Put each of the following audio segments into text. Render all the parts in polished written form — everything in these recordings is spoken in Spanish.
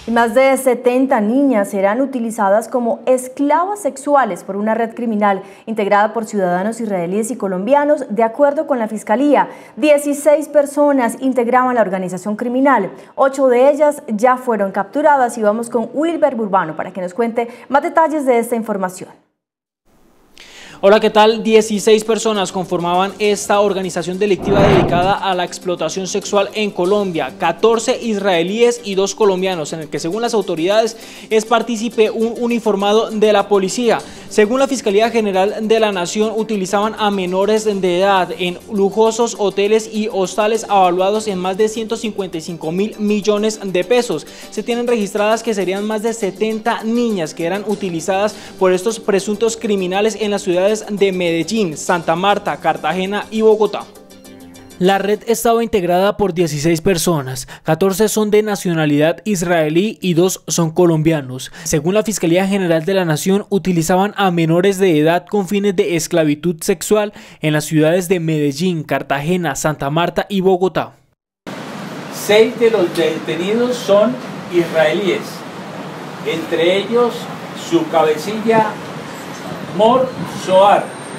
Y más de 70 niñas serán utilizadas como esclavas sexuales por una red criminal integrada por ciudadanos israelíes y colombianos. De acuerdo con la Fiscalía, 16 personas integraban la organización criminal. 8 de ellas ya fueron capturadas y vamos con Wilmer Burbano para que nos cuente más detalles de esta información. Hola, ¿qué tal? 16 personas conformaban esta organización delictiva dedicada a la explotación sexual en Colombia, 14 israelíes y 2 colombianos, en el que según las autoridades es partícipe un uniformado de la policía. Según la Fiscalía General de la Nación, utilizaban a menores de edad en lujosos hoteles y hostales avaluados en más de 155.000 millones de pesos. Se tienen registradas que serían más de 70 niñas que eran utilizadas por estos presuntos criminales en las ciudades de Medellín, Santa Marta, Cartagena y Bogotá. La red estaba integrada por 16 personas, 14 son de nacionalidad israelí y 2 son colombianos. Según la Fiscalía General de la Nación, utilizaban a menores de edad con fines de esclavitud sexual en las ciudades de Medellín, Cartagena, Santa Marta y Bogotá. 6 de los detenidos son israelíes, entre ellos su cabecilla Mor Zohar,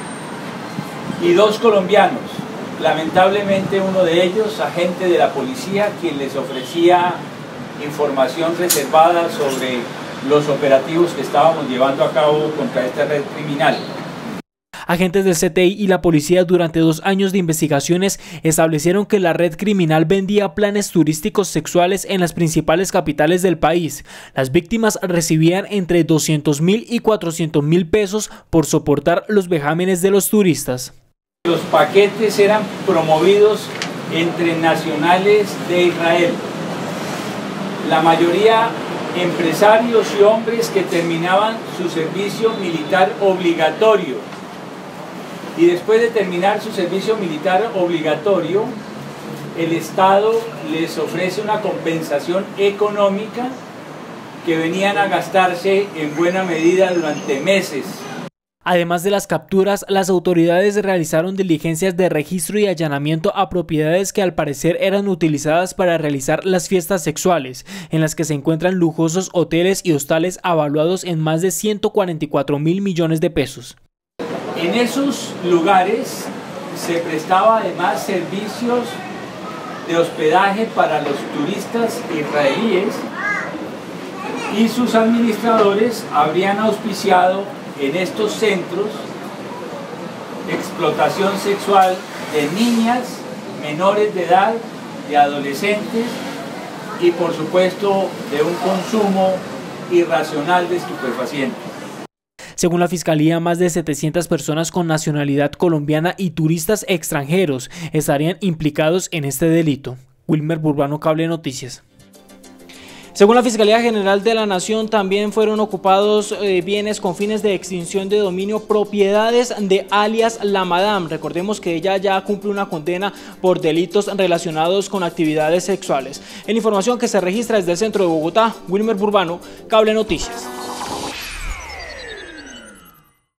y 2 colombianos. Lamentablemente uno de ellos, agente de la policía, quien les ofrecía información reservada sobre los operativos que estábamos llevando a cabo contra esta red criminal. Agentes del CTI y la policía durante 2 años de investigaciones establecieron que la red criminal vendía planes turísticos sexuales en las principales capitales del país. Las víctimas recibían entre 200.000 y 400.000 pesos por soportar los vejámenes de los turistas. Los paquetes eran promovidos entre nacionales de Israel, la mayoría empresarios y hombres que terminaban su servicio militar obligatorio. Y después de terminar su servicio militar obligatorio, el Estado les ofrece una compensación económica que venían a gastarse en buena medida durante meses. Además de las capturas, las autoridades realizaron diligencias de registro y allanamiento a propiedades que al parecer eran utilizadas para realizar las fiestas sexuales, en las que se encuentran lujosos hoteles y hostales avaluados en más de 144.000 millones de pesos. En esos lugares se prestaba además servicios de hospedaje para los turistas israelíes y sus administradores habrían auspiciado en estos centros explotación sexual de niñas, menores de edad, de adolescentes y por supuesto de un consumo irracional de estupefacientes. Según la Fiscalía, más de 700 personas con nacionalidad colombiana y turistas extranjeros estarían implicados en este delito. Wilmer Burbano, Cable Noticias. Según la Fiscalía General de la Nación, también fueron ocupados bienes con fines de extinción de dominio, propiedades de alias La Madame. Recordemos que ella ya cumple una condena por delitos relacionados con actividades sexuales. En información que se registra desde el centro de Bogotá, Wilmer Burbano, Cable Noticias.